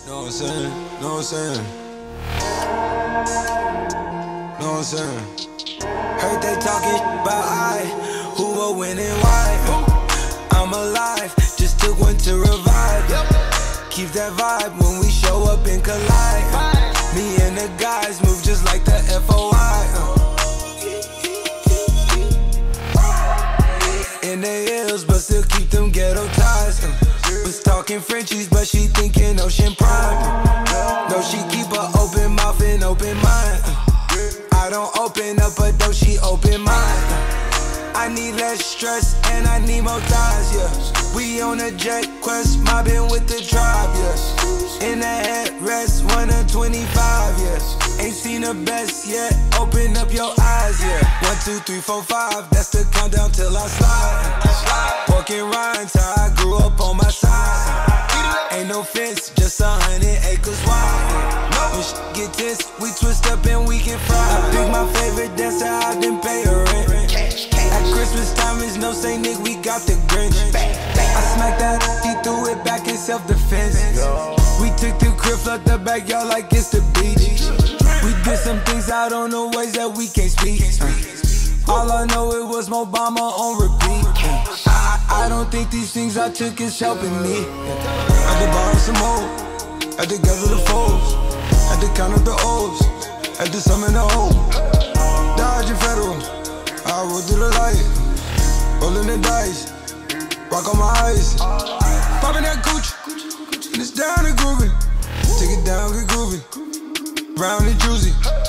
Know what I'm saying? Know what I'm saying? Know what I'm saying? Heard they talking about who will win and why. I'm alive, just took one to revive. Keep that vibe when we show up and collide. Me and the guys move just like the FOI. In the hills, but still keep them ghetto ties. Was talking Frenchies, but she thinking Ocean Prime. No, she keep an open mouth and open mind. I don't open up a door, she open mine. I need less stress and I need more ties, yeah. We on a jet quest, mobbing with the tribe, yeah. In the headrest, 1 of 25, yeah. Ain't seen the best yet, open up your eyes, yeah. 1, 2, 3, 4, 5, that's the countdown till I slide. Pork and rinds, how I grew up on my side. Ain't no fence, just 100 acres wide. When shit get tense, we twist up and we can fry. I pick my favorite dancer, I didn't pay her rent. At Christmas time, is no say, nigga, we got the Grinch. I smacked that, he threw it back in self-defense. We took the crib, flood the backyard like it's the beach. We did some things out on the ways that we can't speak. All I know, it was Obama on repeat. I don't think these things I took is helping me. I had to borrow some more, had to gather the foes, had to count up the O's, had to summon the O. Dodging federal, I roll through the light, rolling the dice, rock on my eyes, popping that Gucci, and it's down and grooving. Take it down, get groovy, round and juicy,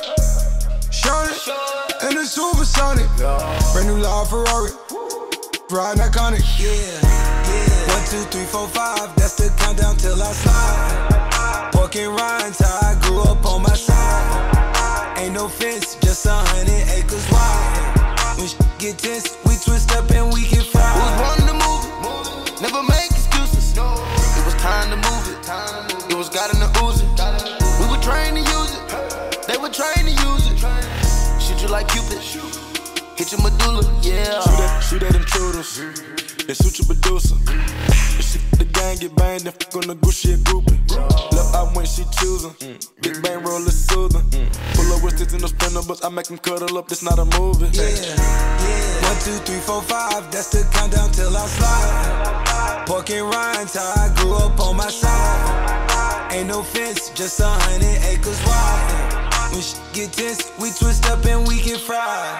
showing it, and it's supersonic. Brand new law Ferrari, riding iconic. Yeah. 1, 2, 3, 4, 5, that's the countdown till I slide. Pork and rinds, how I grew up on my side. Ain't no fence, just 100 acres wide. When shit get tense, we twist up and we can fly. We was born to move it, never make excuses. It was time to move it, it was God in the Uzi. We were trained to use it, they were trained to use it. Shoot you like Cupid, hit your medulla, yeah. Shoot at intruders, they suit your producer. If she the gang get banged, then fuck on the Gucci and groupie. Left out when she choosing, big bang roll is soothing. Pull up with sticks in the sprinter, but I make them cuddle up, this not a movie. Yeah. 1, 2, 3, 4, 5, that's the countdown till I slide. Pork and rinds, how I grew up on my side. Ain't no fence, just 100 acres wide. When shit get tense, we twist up and we can fry.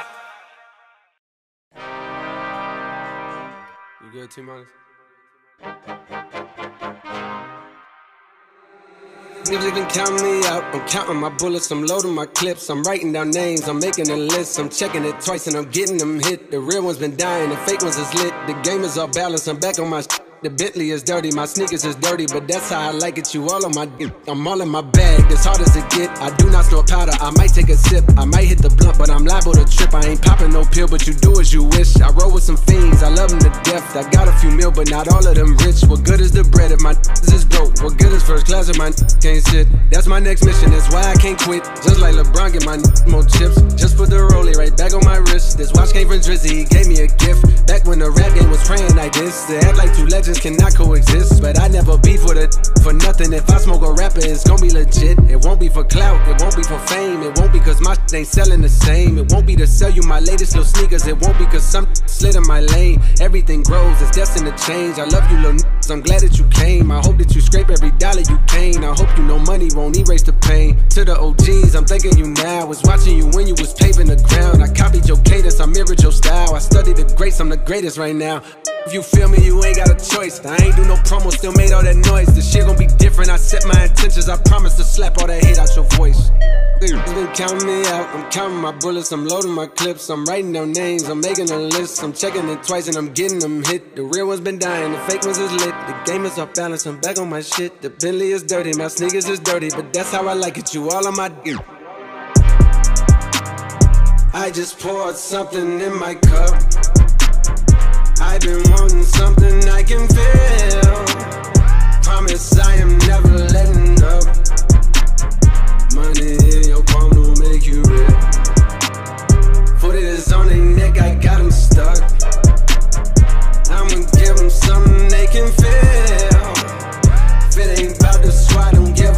You good, T-Minus? Niggas been counting me out, I'm counting my bullets, I'm loading my clips, I'm writing down names, I'm making a list, I'm checking it twice and I'm getting them hit. The real ones been dying, the fake ones is lit, the game is all balanced, I'm back on my shit. The Bentley is dirty, my sneakers is dirty, but that's how I like it, you all on my dick. I'm all in my bag, as hard as it get, I do not store powder, I might take a sip, I might hit the blunt, but I'm liable to trip. I ain't popping no pill, but you do as you wish. I roll with some fiends, I love them to death, I got a few mil, but not all of them rich. What good is the bread if my is broke? What good is first class if my can't sit? That's my next mission, that's why I can't quit. Just like LeBron, get my more chips, just put the rollie right back on my wrist. This watch came from Drizzy, he gave me a gift, back when the rap game was praying like this. To act like two legends cannot coexist. But I never beef with it for nothing. If I smoke a rapper, it's gon' be legit. It won't be for clout, it won't be for fame. It won't be cause my shit ain't selling the same. It won't be to sell you my latest little sneakers. It won't be cause some slid in my lane. Everything grows, it's destined to change. I love you little niggas, I'm glad that you came. I hope that you scrape every dollar you came. I hope you know money won't erase the pain. To the OGs, I'm thanking you now. Was watching you when you was paving the ground. I copied your cadence, I mirrored your style. I studied the greats, I'm the greatest right now. If you feel me, you ain't got a choice. I ain't do no promo, still made all that noise. The shit gon' be different, I set my intentions. I promise to slap all that hate out your voice. Niggas been counting me out, I'm counting my bullets, I'm loading my clips, I'm writing down names, I'm making a list, I'm checking it twice and I'm getting them hit. The real ones been dying, the fake ones is lit. The game is off balance, I'm back on my shit. The Bentley is dirty, my sneakers is dirty, but that's how I like it, you all on my dick. I just poured something in my cup. I've been wanting something I can feel. Promise I am never letting up. Money in your palm will make you real. Foot is on their neck, I got them stuck. I'ma give them something they can feel. If it ain't about the swat, don't give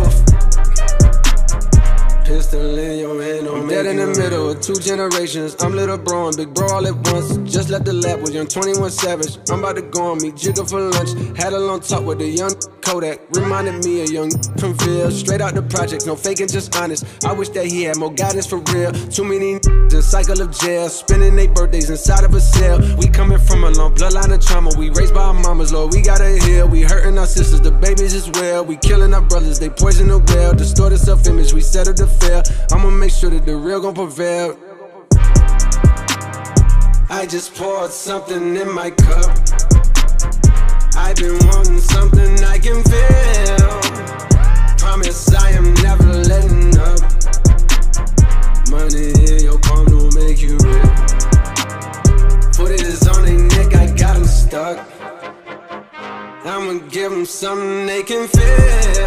generations. I'm little bro and big bro all at once. Just left the lab with young 21 Savage. I'm about to go on me Jigga for lunch. Had a long talk with a young Kodak. Reminded me of young from Ville. Straight out the project, no faking, just honest. I wish that he had more guidance for real. Too many the cycle of jail. Spending their birthdays inside of a cell. We coming from a long bloodline of trauma. We raised by our mamas, Lord, we gotta heal. We hurting our sisters, the babies as well. We killing our brothers, they poison the well. Distorted self-image, we settle to fail. I'ma make sure that the real gon' prevail. I just poured something in my cup. I've been wanting something I can feel. Promise I am never letting up. Money in your palm don't make you real. Foot is on their neck, I got them stuck. I'ma give them something they can feel.